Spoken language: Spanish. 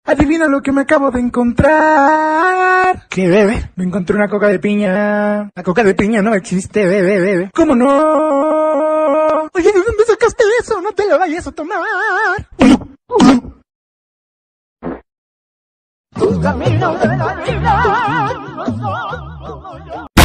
Adivina lo que me acabo de encontrar. ¿Qué, bebé? Me encontré una coca de piña. La coca de piña no existe, bebé. ¿Cómo no? Oye, ¿de dónde sacaste eso? No te lo vayas a tomar. Tu camino de la vida.